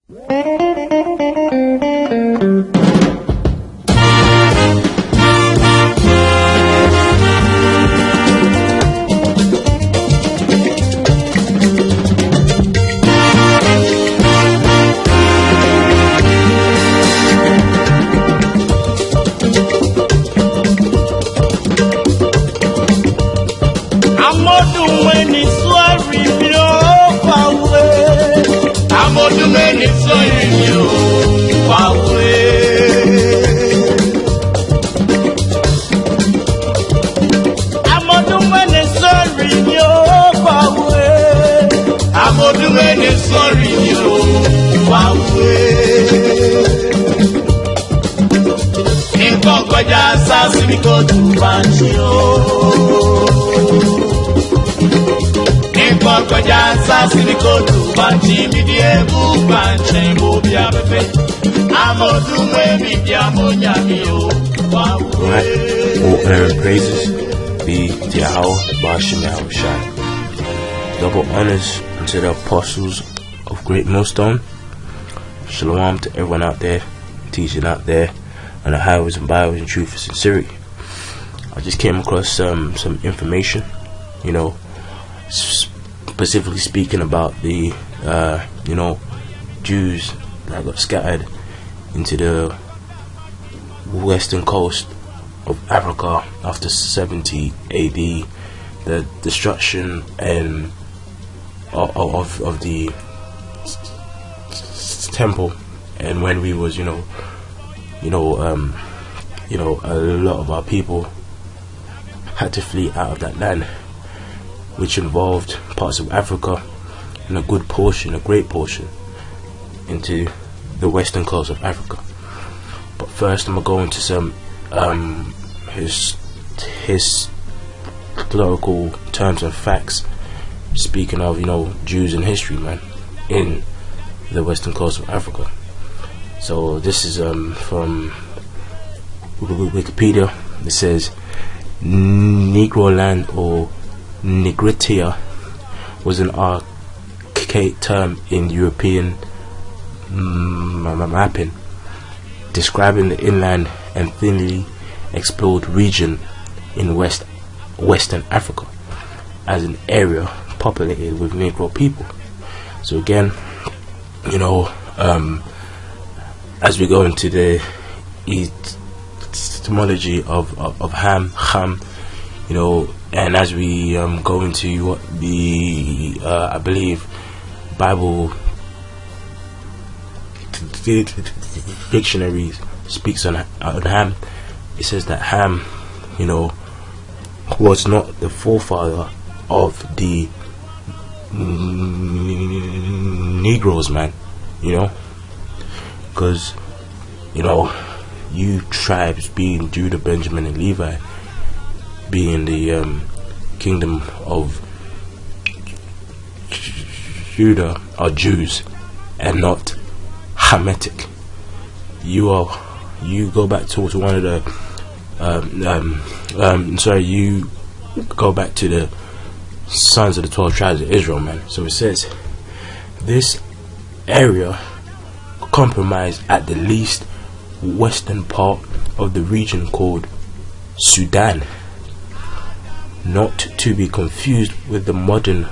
All honor and praises be to Yahweh Ba'ashem Yahushai. Double honors unto the apostles of Great Millstone. Shalom to everyone out there, teaching out there on the highways and byways in truth and sincerity. I just came across some information, specifically speaking about the Jews that got scattered into the western coast of Africa after 70 AD, the destruction and of the temple, and when we was a lot of our people had to flee out of that land, which involved parts of Africa and a great portion into the western coast of Africa. But first I'm gonna go into some historical terms and facts, speaking of Jews in history, man, in the western coast of Africa. So this is from Wikipedia. It says Negro land or Negritia was an archaic term in European mapping, describing the inland and thinly explored region in western Africa as an area populated with Negro people. So again, as we go into the etymology of Ham, and as we go into what the I believe Bible dictionaries speaks on Ham, it says that Ham, was not the forefather of the Negroes, man, because you tribes, being Judah, Benjamin and Levi, being the kingdom of Judah, are Jews and not Hamitic. You go back to one of the you go back to the sons of the 12 tribes of Israel, man. So it says this area comprised at the least western part of the region called Sudan, not to be confused with the modern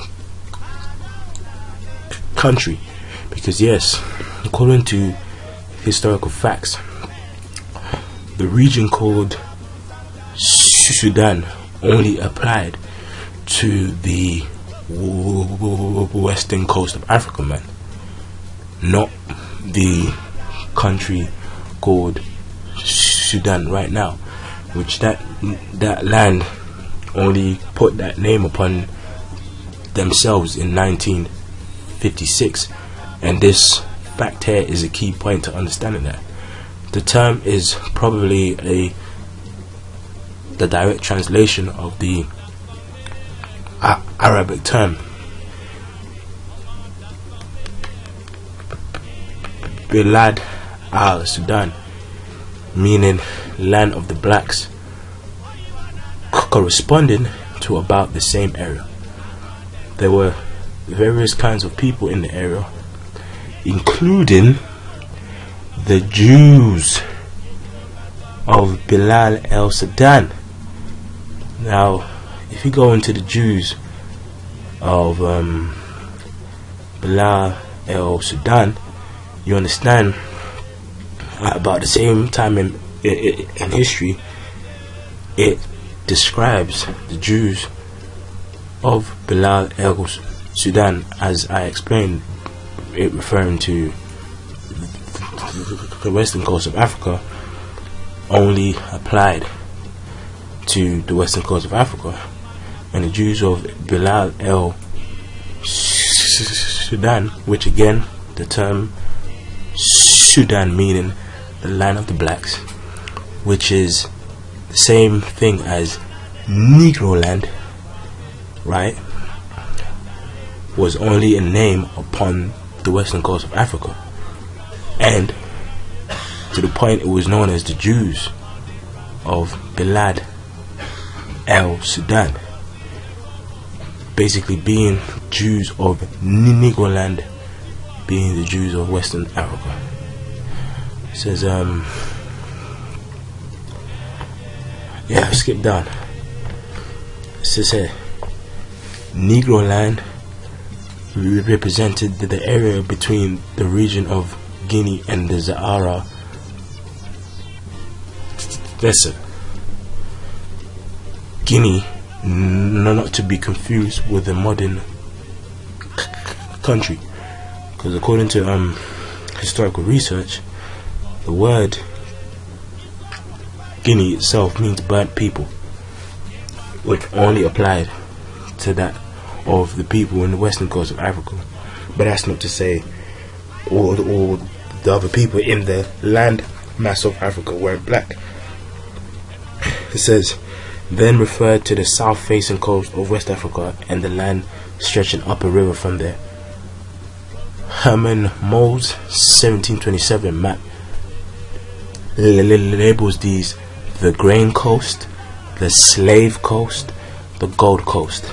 country, because yes, according to historical facts, the region called Sudan only applied to the western coast of Africa, man, not the country called Sudan right now, which that land only put that name upon themselves in 1956, and this fact here is a key point to understanding that the term is probably the direct translation of the Arabic term Bilad al-Sudan, meaning land of the blacks, corresponding to about the same area. There were various kinds of people in the area, including the Jews of Bilad el-Sudan. Now, if you go into the Jews of Bilad el-Sudan, you understand at about the same time in history, it describes the Jews of Bilad el-Sudan, as I explained, it referring to the western coast of Africa, only applied to the western coast of Africa, and the Jews of Bilad el-Sudan, which again, the term Sudan meaning the land of the blacks, which is the same thing as Negro land, right, was only a name upon the western coast of Africa, and to the point it was known as the Jews of Bilad el-Sudan, basically being Jews of Negro land, being the Jews of Western Africa. It says, skip down. It says here, Negro land represented the area between the region of Guinea and the Sahara Desert. Guinea, not to be confused with the modern country, because according to historical research, the word Guinea itself means burnt people, which only applied to that of the people in the western coast of Africa. But that's not to say all the other people in the land mass of Africa weren't black. It says, then referred to the south-facing coast of West Africa and the land stretching up a river from there. Herman Moll's 1727 map labels these the Grain Coast, the Slave Coast, the Gold Coast.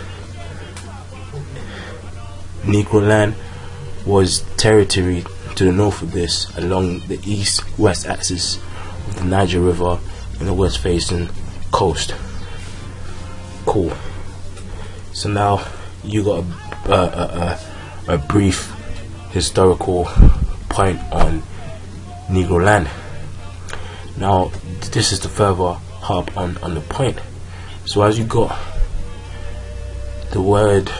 Negro land was territory to the north of this, along the east-west axis of the Niger River and the west-facing coast. Cool. So now you got a brief historical point on Negro land. Now this is the further hop on the point. So as you got the word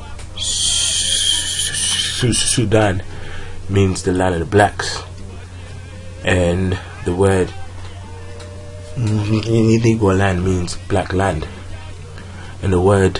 Sudan means the land of the blacks, and the word Negro land means black land, and the word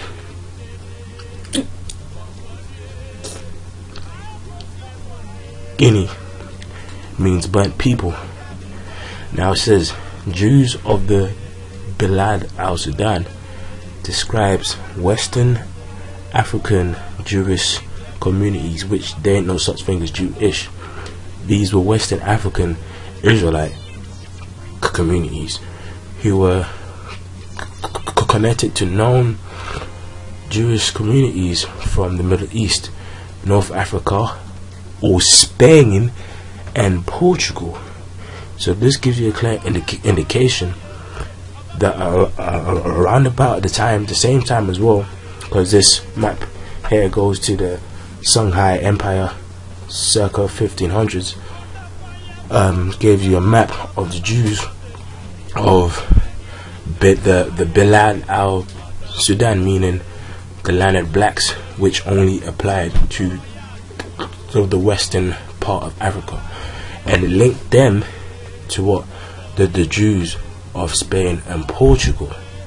Guinea means burnt people. Now it says Jews of the Bilad el-Sudan describes Western African Jewish communities, which there ain't no such thing as Jewish. These were Western African Israelite communities who were connected to known Jewish communities from the Middle East, North Africa, or Spain and Portugal. So this gives you a clear indication that around about the same time as well, because this map here goes to the Songhai Empire circa 1500s, gave you a map of the Jews of the Bilad el-Sudan, meaning the land of blacks, which only applied to the western part of Africa, and it linked them to what the Jews of Spain and Portugal,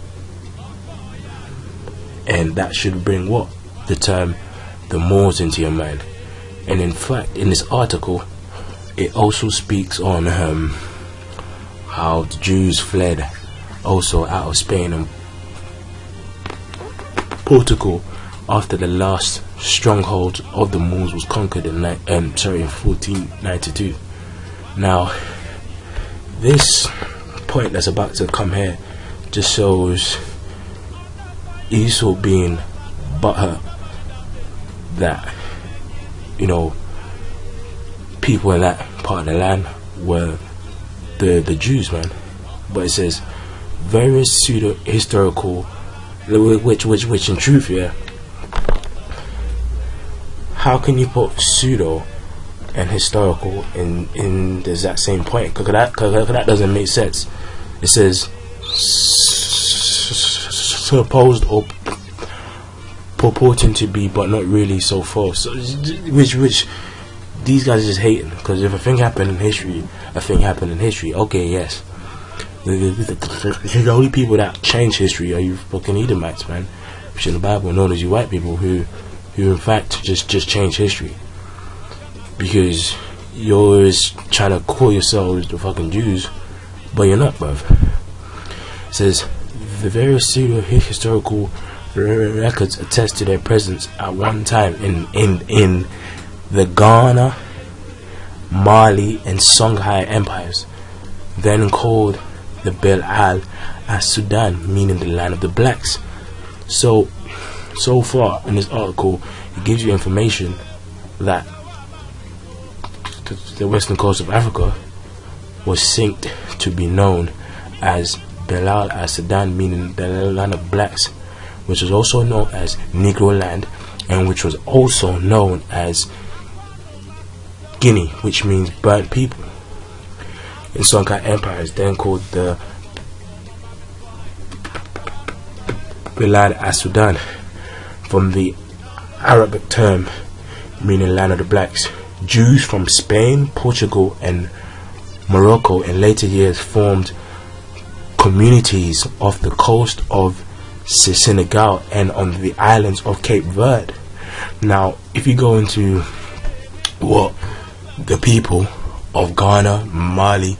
and that should bring what the term the Moors into your mind. And in fact, in this article, it also speaks on how the Jews fled also out of Spain and Portugal after the last stronghold of the Moors was conquered in 1492. Now, this point that's about to come here just shows Esau being butthurt that, you know, people in that part of the land were the Jews, man. But it says various pseudo historical, which in truth, yeah, how can you put pseudo and historical in the exact same point? Because that doesn't make sense. It says supposed or purporting to be, but not really, so false. So, which these guys are just hating. Because if a thing happened in history, a thing happened in history. Okay, yes. The only people that change history are you fucking Edomites, man. Which in the Bible known as you white people who in fact just change history. Because you're always trying to call yourselves the fucking Jews, but you're not, bruv. It says the various pseudo historical records attest to their presence at one time in the Ghana, Mali, and Songhai empires, then called the Bel Al as Sudan, meaning the land of the blacks. So far in this article, it gives you information that the western coast of Africa was synced to be known as Bel Al as Sudan, meaning the land of blacks, which was also known as Negro land, and which was also known as Guinea, which means burnt people. In Songhai Empire is then called the Bilad as Sudan, from the Arabic term meaning land of the blacks. Jews from Spain, Portugal, and Morocco in later years formed communities off the coast of Senegal and on the islands of Cape Verde. Now, if you go into what the people of Ghana, Mali,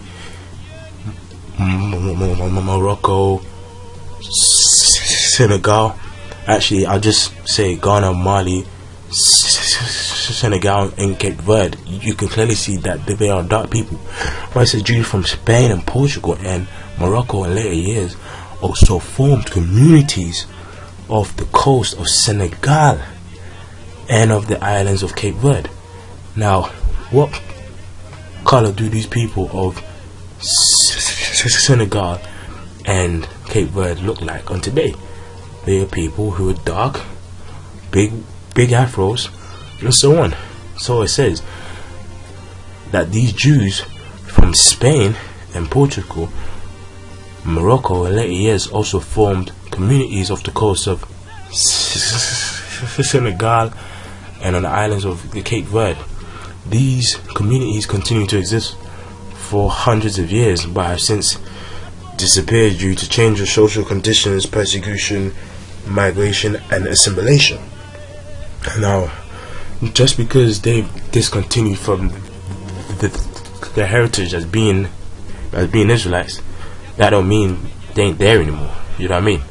Morocco, Senegal, actually I'll just say Ghana, Mali, Senegal, and Cape Verde, you can clearly see that they are dark people. But it says Jews from Spain and Portugal and Morocco in later years also formed communities off the coast of Senegal and of the islands of Cape Verde. Now, what color do these people of Senegal and Cape Verde look like on today? They are people who are dark, big afros, and so on. So it says that these Jews from Spain and Portugal, Morocco in later years also formed communities off the coast of Senegal and on the islands of the Cape Verde. These communities continue to exist for hundreds of years, but have since disappeared due to change of social conditions, persecution, migration, and assimilation. Now, just because they've discontinued from the heritage as being Israelites, that don't mean they ain't there anymore. You know what I mean?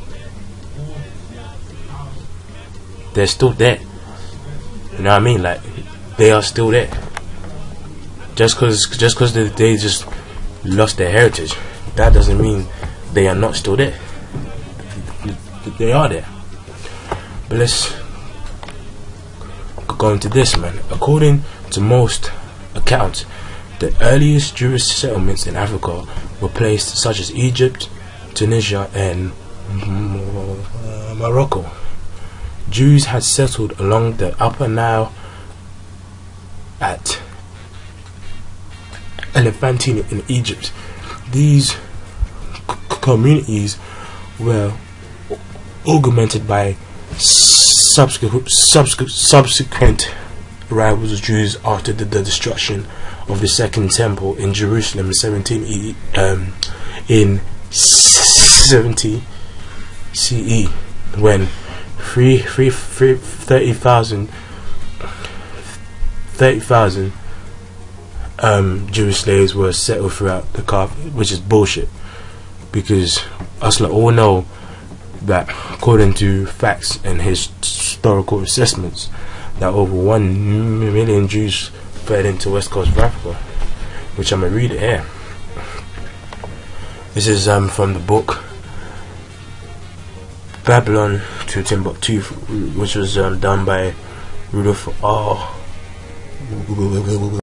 They're still there. You know what I mean? Like, they are still there. Just cause they just lost their heritage, that doesn't mean they are not still there. They are there. But let's go into this, man. According to most accounts, the earliest Jewish settlements in Africa were places such as Egypt, Tunisia, and Morocco. Jews had settled along the Upper Nile at Elephantine in Egypt. These communities were augmented by subsequent arrivals of Jews after the destruction of the Second Temple in Jerusalem in 70 CE, when 30,000 Jewish slaves were settled throughout the Cape, which is bullshit, because us all know that according to facts and historical assessments, that over 1 million Jews fled into west coast of Africa, which I'm gonna read it here. This is from the book Babylon to Timbuktu, which was done by Rudolph R.